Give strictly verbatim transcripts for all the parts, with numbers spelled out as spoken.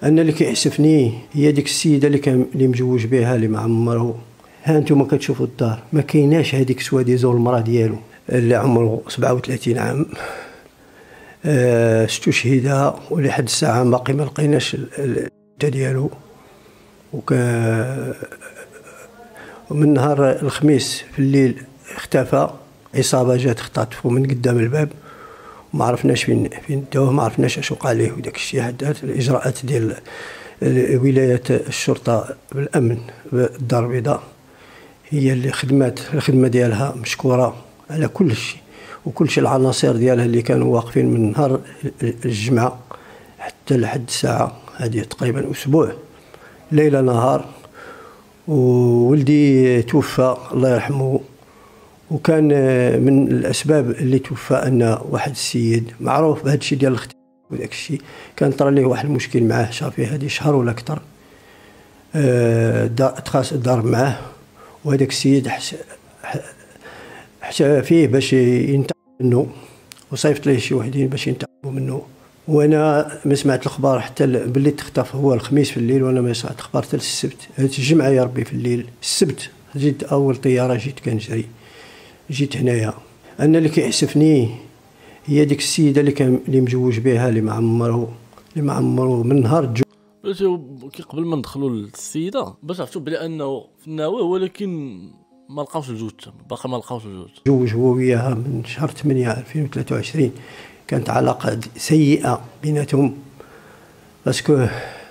انا اللي كيعسفني هي ديك السيده اللي كان اللي مجوج بها اللي مع عمره. ها انتم كتشوفوا الدار ما كايناش هذيك سواديزون المراه ديالو اللي عمره سبعة وثلاثين عام استشهد ولحد الساعه باقي ما لقيناش الجثه ديالو. وك ومن نهار الخميس في الليل اختفى. عصابه جات اختطفو من قدام الباب وما عرفناش فين فين داوه، ما عرفناش اش وقع ليه وداك الشيء. حدات الاجراءات ديال ولايه الشرطه بالامن بالدار البيضاء هي اللي خدمات الخدمه ديالها مشكوره على كل شيء، وكل شيء العناصر ديالها اللي كانوا واقفين من نهار الجمعه حتى لحد الساعه هذه تقريبا اسبوع ليله نهار. وولدي توفى الله يرحمه، وكان من الاسباب اللي توفى ان واحد السيد معروف بهذا الشيء ديال الاختلاف وداك الشيء كان طرا ليه واحد المشكل معاه صافي هذه شهر ولا اكثر. تخاص ضرب معاه وهذاك السيد حتى فيه باش ينتقم منه وصيفط ليه شي وحدين باش ينتقموا منه. وانا ما سمعت الاخبار حتى باللي تخطف هو الخميس في الليل، وانا ما سمعت الاخبار حتى السبت. هذه الجمعه يا ربي في الليل السبت جيت اول طياره جيت كنجري جيت هنايا. انا اللي كيعسفني هي ديك السيده اللي كان اللي مجوج بها اللي مع عمره اللي مع عمره من نهار الجمعه. كي قبل ما ندخلوا للسيده باش عرفتوا بلي انه في الناوي، ولكن ما لقاوش الجوج، باقي ما لقاوش الجوج. جوج هو وياها من شهر ثمانية ألفين وثلاثة وعشرين. كانت علاقه سيئه بيناتهم باسكو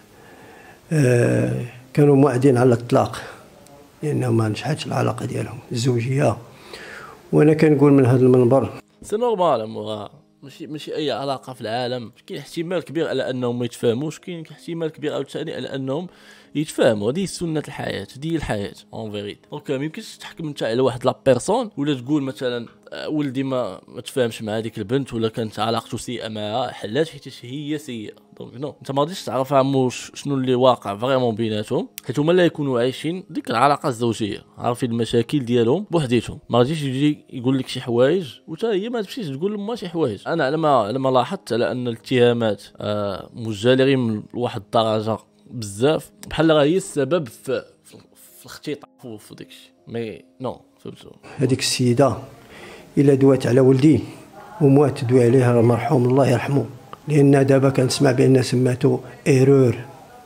آه كانوا موعدين على الطلاق لانه ما نجحتش العلاقه ديالهم الزوجيه. وانا كنقول من هذا المنبر سي نورمال، ماشي ماشي اي علاقه في العالم كاين احتمال كبير على انهم ما يتفاهموش، كاين احتمال كبير عاوتاني على انهم يتفاهموا. هذه سنه الحياه، هذه الحياه اون فيريت. دونك ما يمكنش تحكم انت على واحد لا بيرسون ولا تقول مثلا ولدي ما ما تفاهمش مع هذيك البنت ولا كانت علاقته سيئه معها حلات حيت هي سيئه. دونك نو، انت ما غاديش تعرف عمو شنو اللي واقع فريمون بيناتهم حيت هما لا يكونوا عايشين ديك العلاقه الزوجيه، عارفين المشاكل ديالهم بوحديتهم. ما غاديش يجي يقول لك شي حوايج وتا هي ما تمشيش تقول لما شي حوايج. انا على ما على ما لاحظت على ان الاتهامات آه مجالين لواحد الدرجه بزاف بحال راه هي السبب في في الاختطاف وفي داكشي. مي نو فهمتوا هذيك السيده الا دوات على ولدي وموات تدوي عليها المرحوم الله يرحمه، لان دابا كنسمع بان سماتو ايرور.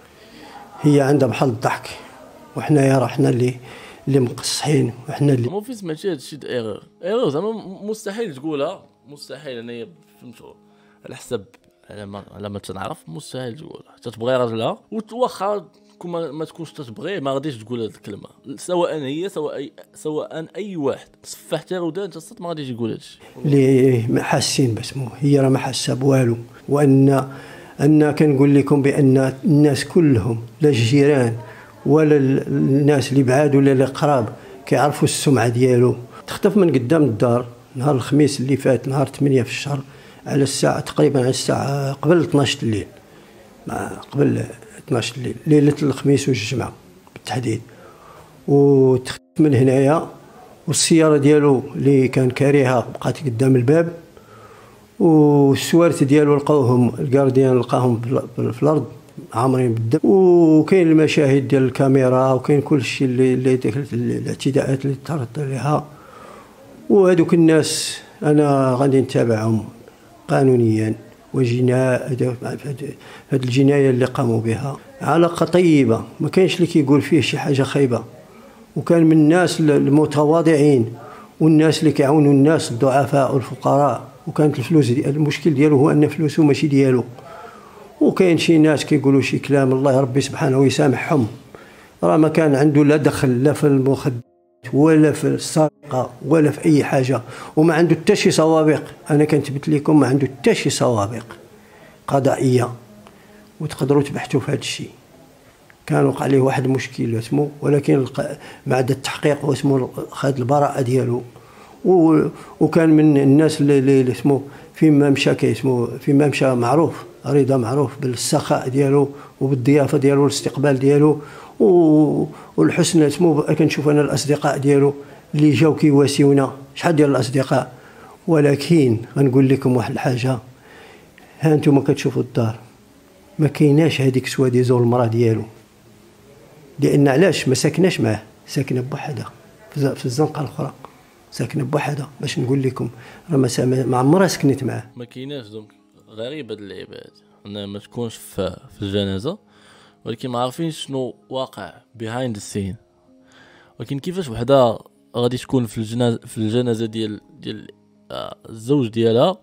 هي عندها بحال الضحك وحنايا راه حنا اللي اللي مقصحين وحنا اللي مو في سمعتي هذا الشيء ايرور. ايرور زعما مستحيل تقولها، مستحيل. انايا فهمتوا على حسب على ما على ما تنعرف مستحيل تقولها حتى تبغي راجلها وتوخا ما, ما تكونش تتبغيه ما غاديش تقول هذه الكلمه، سواء هي سواء أي سواء اي واحد صفحت رودان انت ما غاديش يقول هذا الشيء اللي ما حاسين باسمو. هي راه ما حاسه بوالو. وان ان كنقول لكم بان الناس كلهم لا الجيران ولا الناس اللي بعاد ولا اللي قراب كيعرفوا السمعه ديالو. تخطف من قدام الدار نهار الخميس اللي فات نهار ثمانية في الشهر على الساعه تقريبا على الساعه قبل اثناش الليل، قبل اثناش الليل ليله الخميس والجمعه بالتحديد. وتخطف من هنايا والسياره ديالو اللي كان كاريها بقات قدام الباب، والسوارت ديالو لقاوهم الكارديان لقاهم في الارض عامرين بالدم. وكاين المشاهد ديال الكاميرا وكاين كل شيء اللي اللي الاعتداءات اللي تعرضت لها. وهذوك الناس انا غادي نتابعهم قانونيا وجناء هذه الجنايه اللي قاموا بها. علاقه طيبه ما كاينش اللي كيقول فيه شي حاجه خايبه، وكان من الناس المتواضعين والناس اللي كيعاونوا الناس الضعفاء والفقراء. وكانت الفلوس دي المشكل ديالو هو ان فلوسه ماشي ديالو. وكاين شي ناس كيقولوا شي كلام الله ربي سبحانه ويسامحهم، راه ما كان عنده لا دخل لا في المخدرات ولا في السرقه ولا في اي حاجه، وما عنده حتى شي سوابق. انا كنثبت لكم ما عنده حتى شي سوابق قضائيه، وتقدروا تبحثوا في هذا الشيء. كان وقع عليه واحد المشكل اسمه، ولكن بعد التحقيق واسمه خد البراءه ديالو. وكان من الناس اللي اسمه فيما مشى كيسمو فيما مشى معروف رضا معروف بالسخاء ديالو وبالضيافه ديالو والاستقبال ديالو والحسن. اسمو كنشوف انا الاصدقاء ديالو اللي جاو كيواسيونا شحال ديال الاصدقاء. ولكن غنقول لكم واحد الحاجه، ها انتم كتشوفوا الدار ما كايناش هذيك سوا ديزو المراه ديالو، لان علاش ما ساكناش معاه، ساكنه بوحدها في الزنقه الاخرى، ساكنه بوحدها. باش نقول لكم راه ما ما عمرها سكنت معاه. ما كايناش. دونك غريب هاد اللعيبات انا ما تكونش في, في الجنازه ولكن ما عارفينش شنو واقع بيهايند السين. ولكن كيفاش وحده غادي تكون في الجنازه في الجنازه ديال ديال آه الزوج ديالها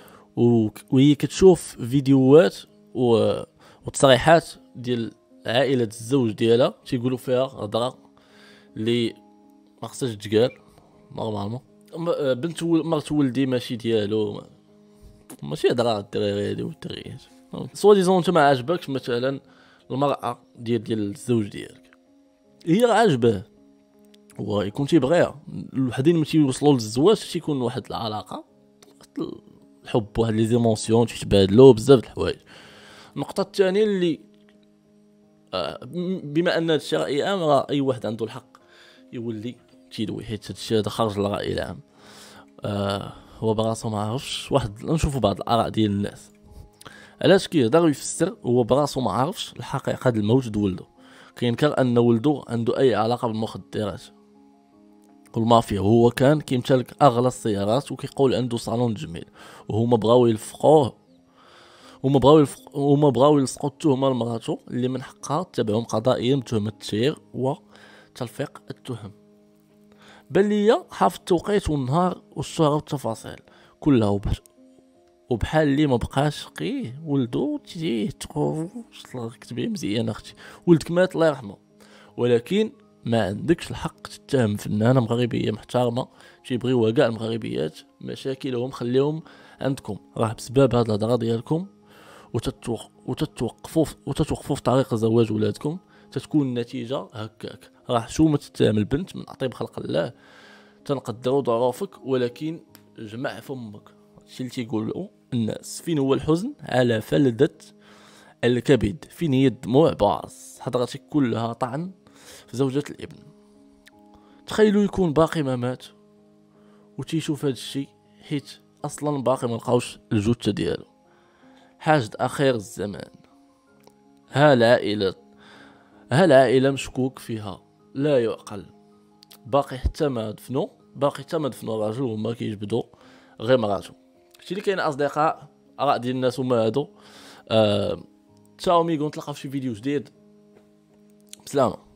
وهي كتشوف فيديوهات وتصريحات ديال عائله الزوج ديالها تيقولوا فيها هضره اللي ما خصهاش تقال نورمالمون. بنت مرت ولدي ماشي ديالو، ماشي هضره الدراري هادي والدريات. سوا ديزون انت ما عاجبكش مثلا المراه ديال ديال الزوج ديالك، هي راه عاجباه ويكون تيبغيها، الوحدين ملي تيوصلوا للزواج تيكون واحد العلاقه الحب واحد لي زيمونسيون تيتبادلوا بزاف د الحوايج. النقطه الثانيه اللي آه بما ان هادشي راي عام، راه اي واحد عنده الحق يولي تيدوي، حيت هادشي هذا خارج الراي العام. آه هو براسو ما عارفش، واحد نشوفوا بعض الاراء ديال الناس علاش كيهضر ويفسر هو براسو ما عارفش الحقيقه ديال الموت د ولده، كينكر ان ولده عنده اي علاقه بالمخدرات والمافيا، وهو كان كيمتلك اغلى السيارات وكيقول عنده صالون تجميل، وهما بغاو يلفقوه هما بغاو يلفق هما بغاو يلصقوا التهمه لمراتو اللي من حقها تتبعهم قضائيا بتهمه التشهير وتلفيق التهم. بل ليا حافظ التوقيت والنهار والشهر والتفاصيل كلها، وبحال اللي ما بقاش قيه ولدو تي تقول كتبي مزيان اختي ولدك مات الله يرحمه، ولكن ما عندكش الحق تتهم فنانه مغربيه محترمه تيبغيوها كاع المغربيات مشاكلهم خليهم عندكم، راه بسبب هاد الهضره ديالكم وتتوق وتتوقفوا وتتوقفوا في طريق زواج ولادكم تتكون النتيجه هكاك. راه شو ما تتهم البنت من اطيب خلق الله، تنقدروا ظروفك ولكن جمع فمك. هادشي اللي تيقولوا الناس. فين هو الحزن على فلذة الكبد، فين هي الدموع باص، حضرتك كلها طعن في زوجة الابن. تخيلوا يكون باقي ما مات وتيشوف هذا الشيء، حيت اصلا باقي ما لقاوش الجثه ديالو. حاجة اخير الزمان، ها العائله ها العائله مشكوك فيها لا يعقل، باقي حتى ما دفنوا باقي حتى ما دفنوا راجل وما كيجبدوا غير مراته. هادشي اللي كاين اصدقاء، اراء ديال الناس هما هادو. أه... تشاو ميغون، نتلاقاو في شي فيديو جديد، بسلامه.